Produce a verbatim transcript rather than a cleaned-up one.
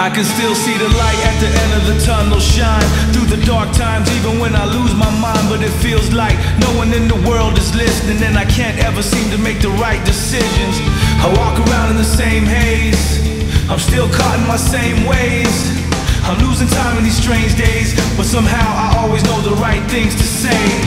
I can still see the light at the end of the tunnel shine through the dark times, even when I lose my mind. But it feels like no one in the world is listening, and I can't ever seem to make the right decisions. I walk around in the same haze, I'm still caught in my same ways. I'm losing time in these strange days, but somehow I always know the right things to say.